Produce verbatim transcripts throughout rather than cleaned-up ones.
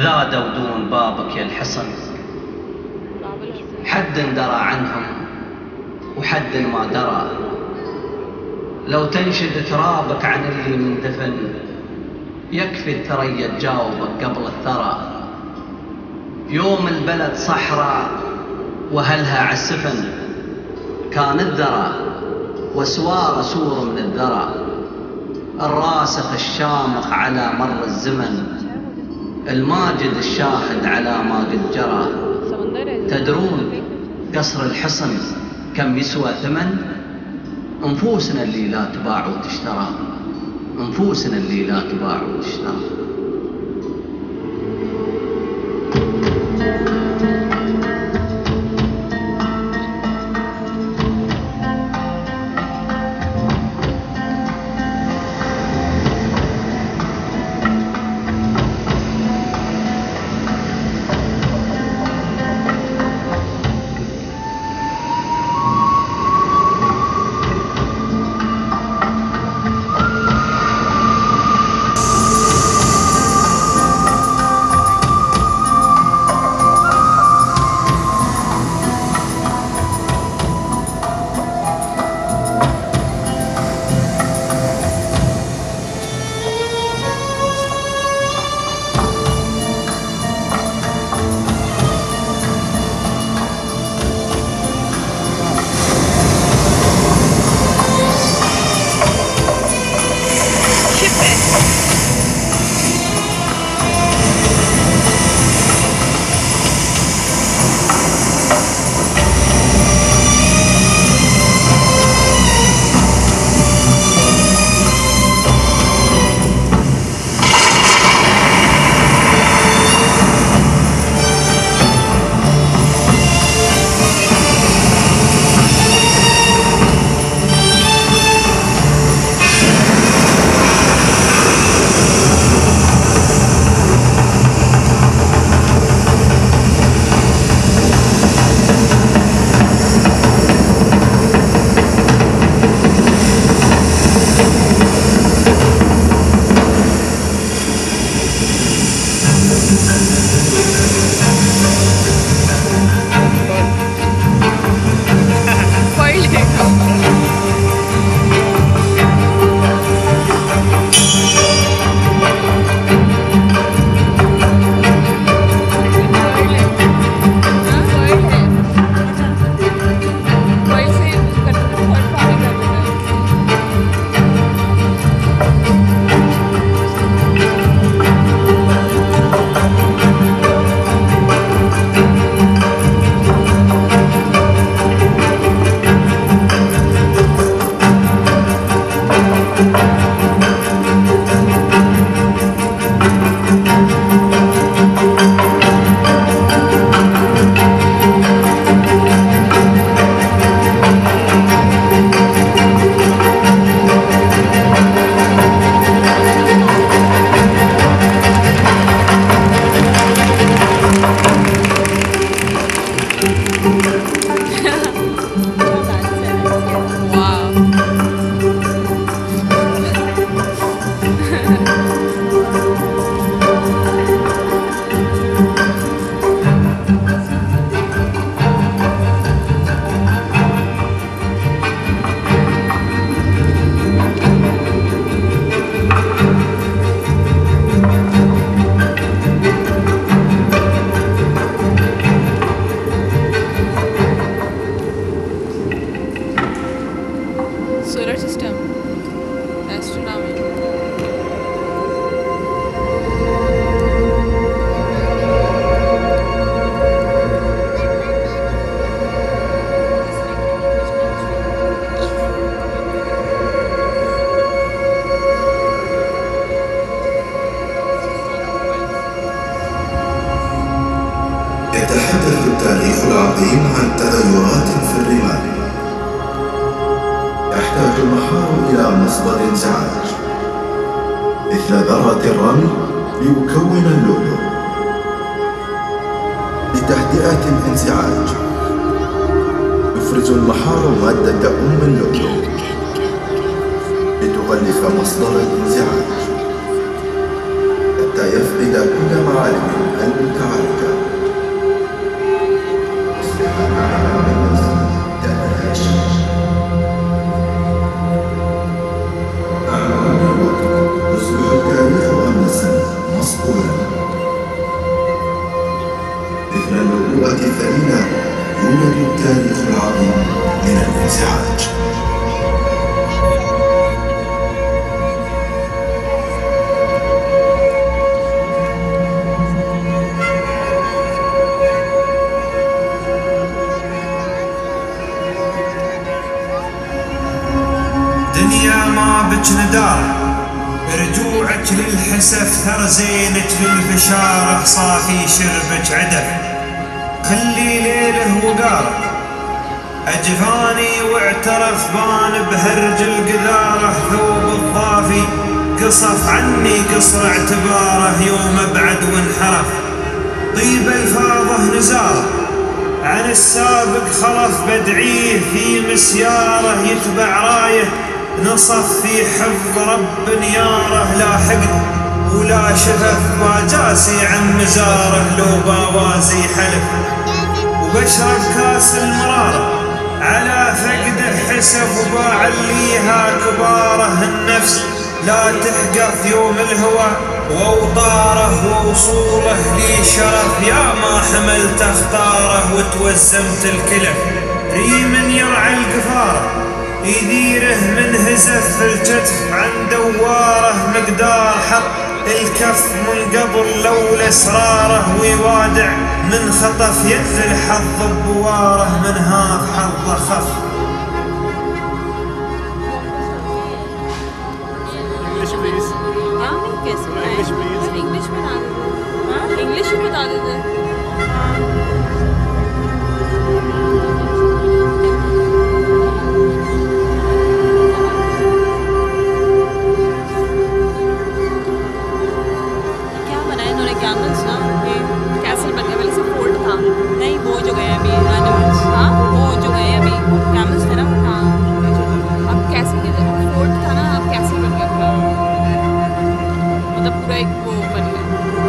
ذادوا دون بابك يا الحصن. حد درى عنهم وحد ما درى، لو تنشد ترابك عن اللي مندفن يكفي الثريا تجاوبك قبل الثرى. يوم البلد صحراء وهلها عالسفن، كان الذرى وسوار سور من الذرى. الراسخ الشامخ على مر الزمن، الماجد الشاهد على ما قد جرى. تدرون قصر الحصن كم يسوى ثمن؟ انفوسنا اللي لا تباع وتشترى، انفوسنا اللي لا تباع وتشترى. يتحدث التاريخ العظيم عن تغيرات في الرمال. يحتاج المحار إلى مصدر انزعاج مثل ذرة الرمل ليكون اللؤلؤ. لتهدئة الانزعاج يفرز المحار مادة أم اللؤلؤ لتغلف مصدر الانزعاج. حتى يفقد كل معالم المتعاركة. يصبح التاريخ أمسا مسطولا. مثل النبوءة الثمينة يولد التاريخ العظيم من الانزعاج. دنيا ما بك ندار، رجوعك للحسف ثرزينك للبشارة صافي شربك عدف، خلي ليله وقاره أجفاني واعترف بان بهرج القذارة ثوب الضافي قصف عني قصر اعتباره يوم ابعد وانحرف، طيب الفاظه نزاره عن السابق خلف بدعيه في مسياره يتبع رايه نصف في حفظ رب نياره، لا حقد ولا شفف باجاسي عن مزاره لو باوازي حلف، وبشرب كاس المراره على فقده حسف وباع ليها كباره النفس لا تحقف يوم الهوى واوطاره ووصوله لي شرف، يا ما حملت اخطاره وتوزمت الكلف، ريم يرعى القفاره يديره من هزف في الكتف عن دواره مقدار حط الكف من قبل لولا اسراره، ويوادع من خطف يد الحظ بواره من هاف حظه خف. English please. हाँ कैसे? English please. English में बता देते। हाँ English में बता देते। क्या बनाया इन्होंने कैमल्स ना? ये कैसल बन गया, पहले से फोर्ट था। नहीं वो जो गए अभी एनिमल्स, हाँ वो जो गए अभी कैमल्स थे ना, हाँ अब कैसल के फोर्ट था ना, अब कैसल बन गया पूरा, मतलब पूरा एक वो बन गया।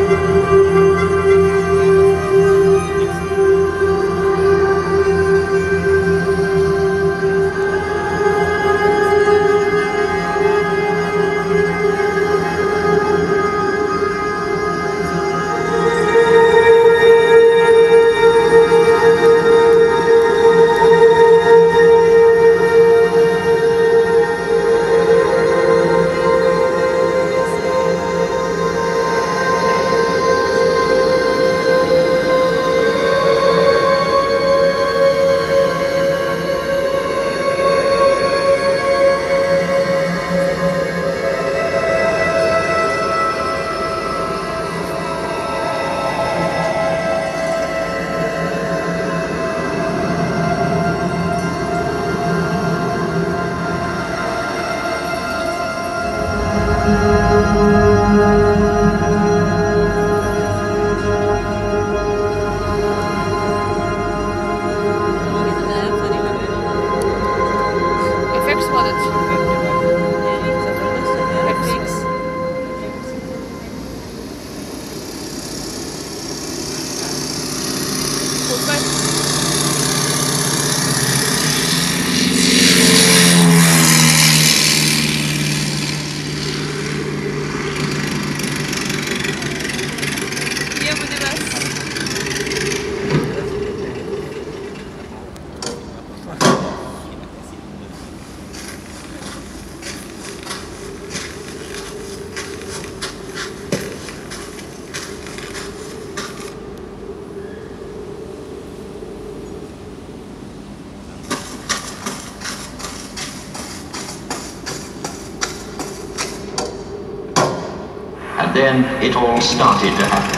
And then it all started to happen.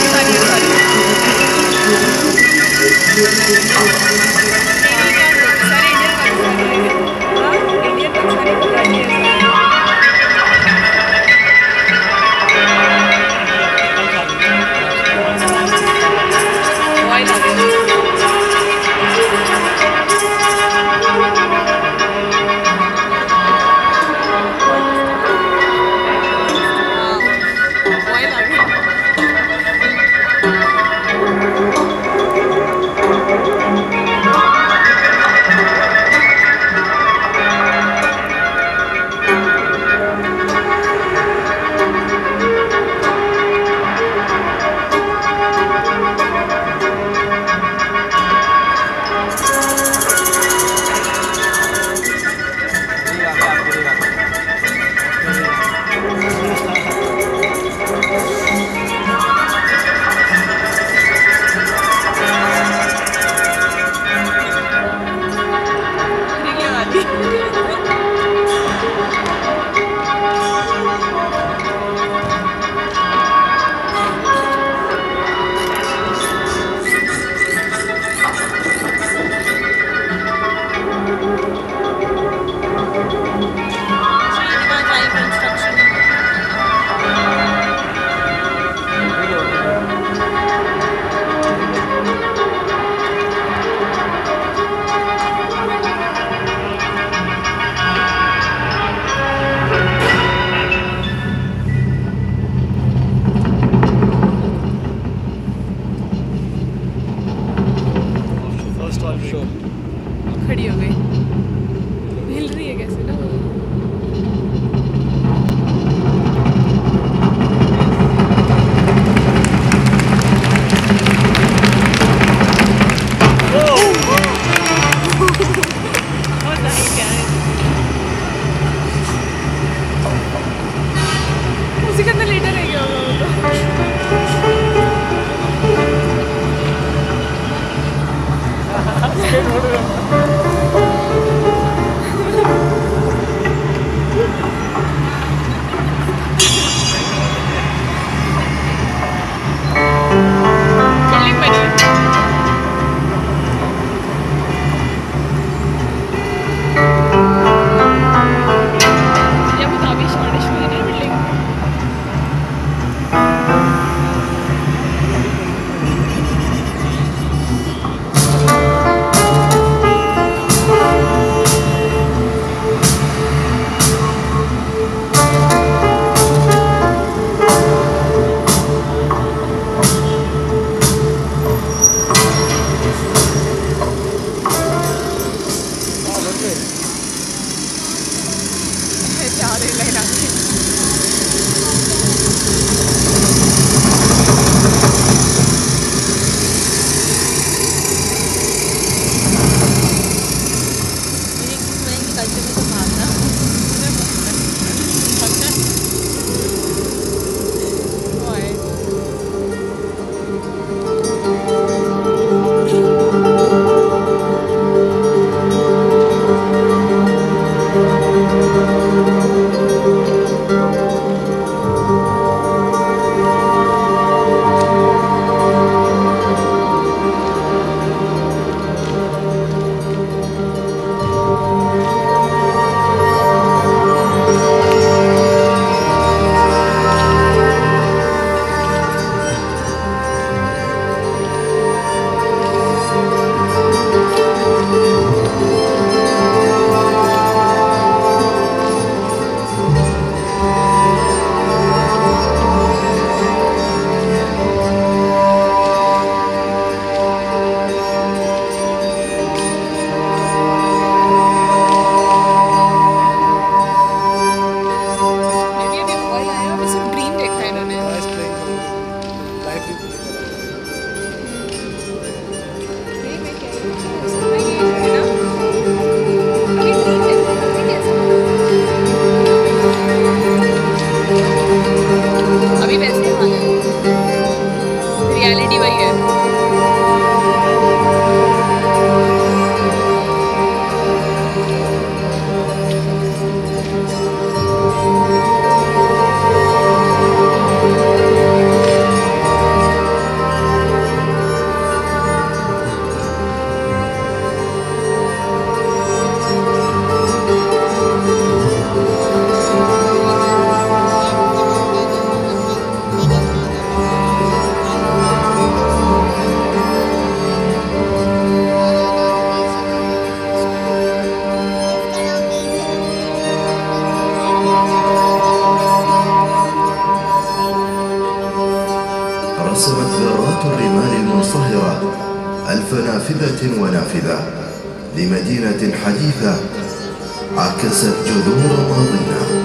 Thank you. ألف نافذة ونافذة لمدينة حديثة عكست جذور ماضينا.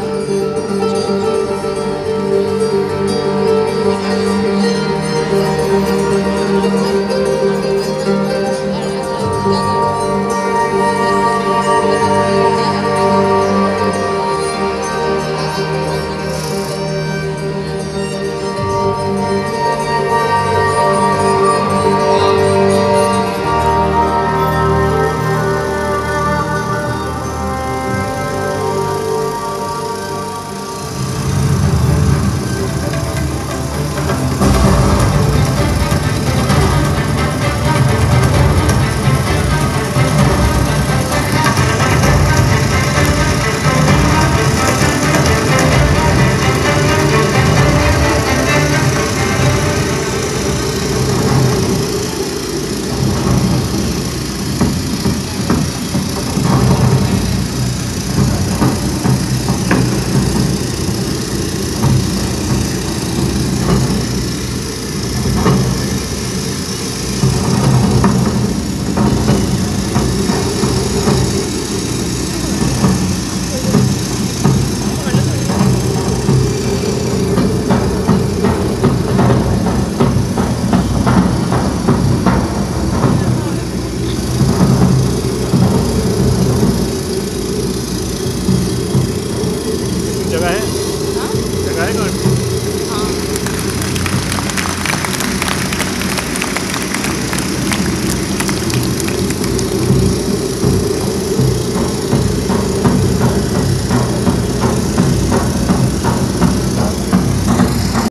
जगह है।